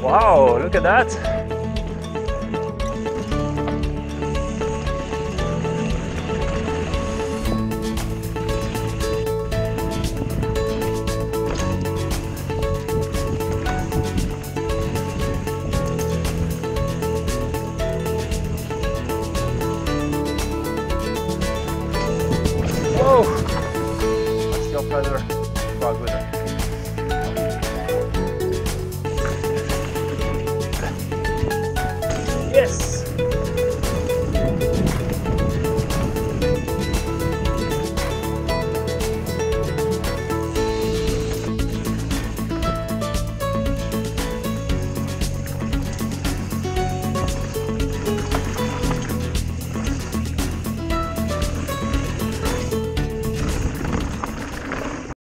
Wow, look at that. Whoa! Let's go further. Frog with it.